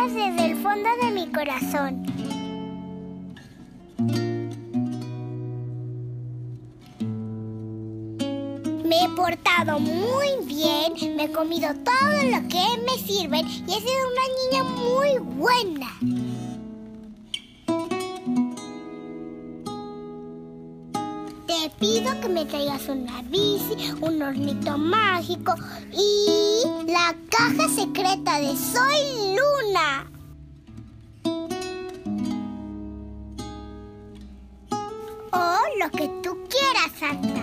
gracias desde el fondo de mi corazón. Me he portado muy bien, me he comido todo lo que me sirven y he sido una niña muy buena. Te pido que me traigas una bici, un hornito mágico y la caja secreta de Soy Luna. O lo que tú quieras, Santa.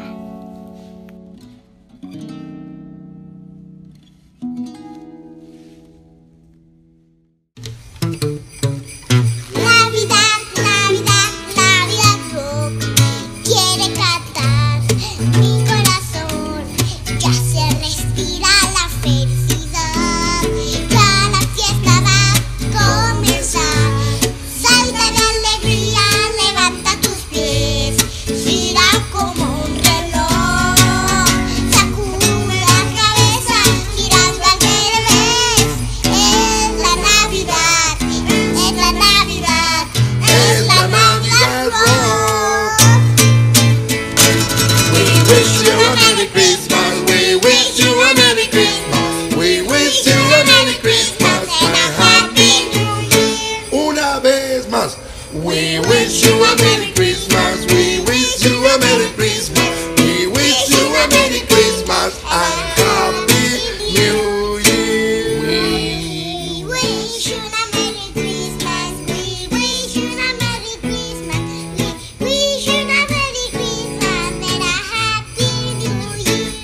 We wish you a Merry Christmas. We wish you a Merry Christmas. We wish you a Merry Christmas and Happy New Year. We wish you a Merry Christmas. We wish you a Merry Christmas. We wish you a Merry Christmas and a Happy New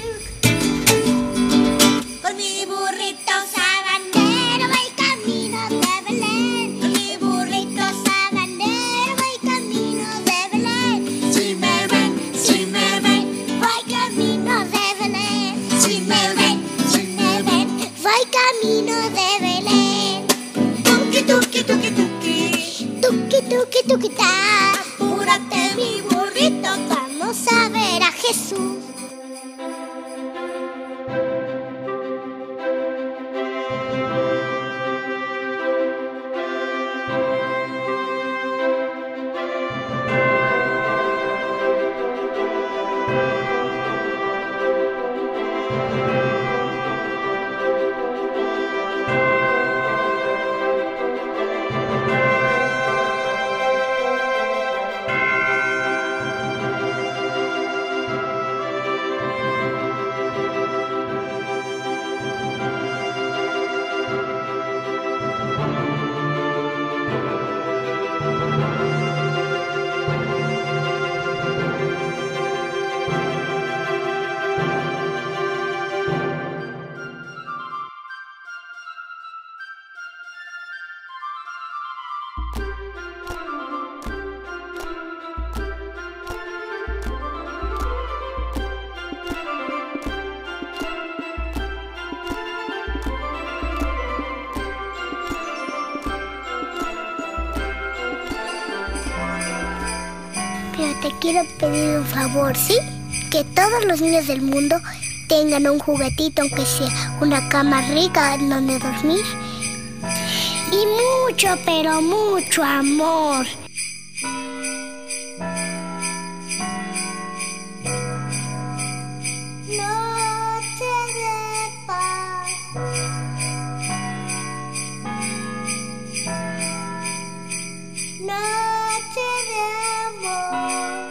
Year. Con mi burrito sabanero voy camino de Belén. Con mi burrito sabanero voy camino de Belén. Si me ven, voy camino de Belén. si me ven, Voy camino de Belén. tuki tuki tuki tuki. Tuki, tuki, tuki, ta. Apúrate, mi burrito. Vamos a ver a Jesús. Pero te quiero pedir un favor, ¿sí? Que todos los niños del mundo tengan un juguetito, aunque sea una cama rica en donde dormir. Y mucho, pero mucho amor. Noche de paz. Noche de amor.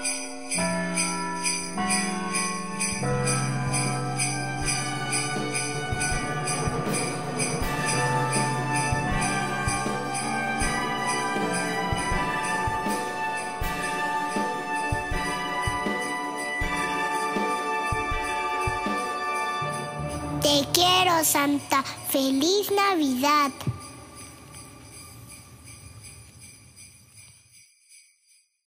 Te quiero, Santa. ¡Feliz Navidad!